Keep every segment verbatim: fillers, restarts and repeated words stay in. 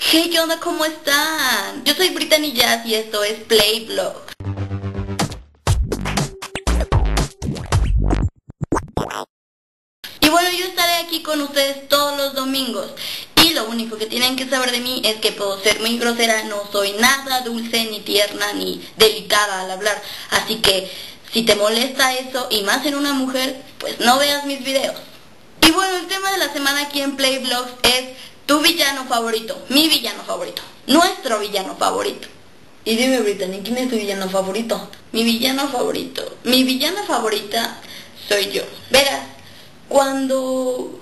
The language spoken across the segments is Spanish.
Hey, ¿qué onda? ¿Cómo están? Yo soy Brittany Jazz y esto es Play Vlog. Y bueno, yo estaré aquí con ustedes todos los domingos. Y lo único que tienen que saber de mí es que puedo ser muy grosera, no soy nada dulce, ni tierna, ni delicada al hablar. Así que si te molesta eso, y más en una mujer, pues no veas mis videos. Y bueno, el tema de la semana aquí en Play Vlogs es tu villano favorito, mi villano favorito, nuestro villano favorito. Y dime, Brittany, ¿quién es tu villano favorito? Mi villano favorito, mi villana favorita soy yo. Verás, cuando...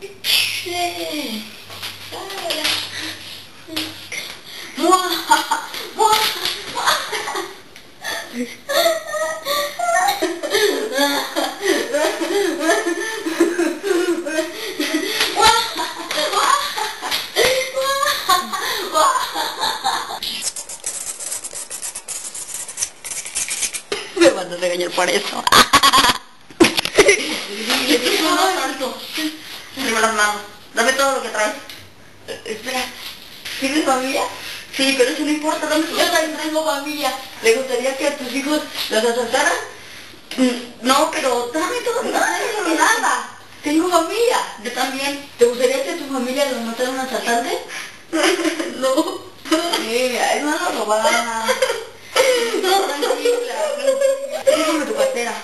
Me van a regañar por eso. Arriba las manos. Dame todo lo que traes. Eh, espera, ¿tienes familia? Sí, pero eso no importa, dame todo. Yo también tengo familia. ¿Le gustaría que a tus hijos los asaltaran? Mm, no, pero dame todo. Nada, nada. Tengo familia. Yo también. ¿Te gustaría que a tu familia los matara un asaltante? No. Sí, no lo robaran. No, tranquila. Déjame tu cartera.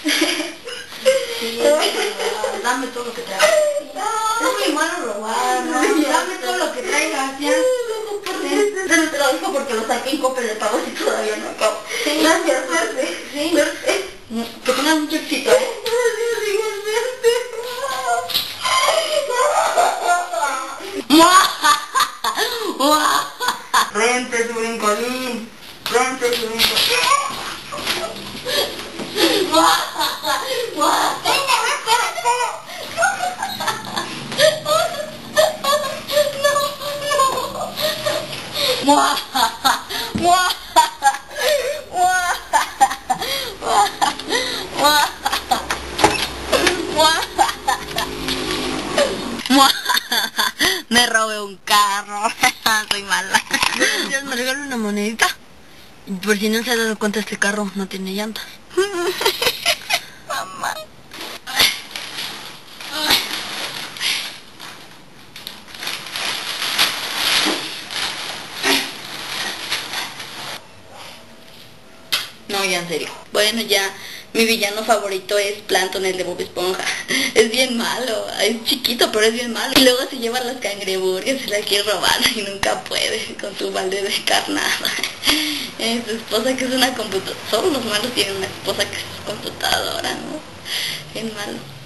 Sí, dame todo lo que traigas. Es muy malo robar, ¿no? Dame todo lo que traigas, ya. No te lo digo porque lo saqué en Coppel de pago y todavía no acabo. Gracias, suerte. Sí. Suerte. Que tengas mucho éxito, ¿eh? Vente, su brincolín. Vente, su brincolín. Me robé un carro. Soy mala. Dios, me regala una monedita. Por si no se ha dado cuenta, este carro no tiene llantas. Mamá. No, ya en serio. Bueno, ya, mi villano favorito es Plankton, el de Bob Esponja. Es bien malo, es chiquito, pero es bien malo. Y luego se lleva las cangreburgues, se las quiere robar y nunca puede con su balde de carnada. Eh, su esposa que es una computadora. Solo los malos tienen una esposa que es computadora, ¿no? Bien malo.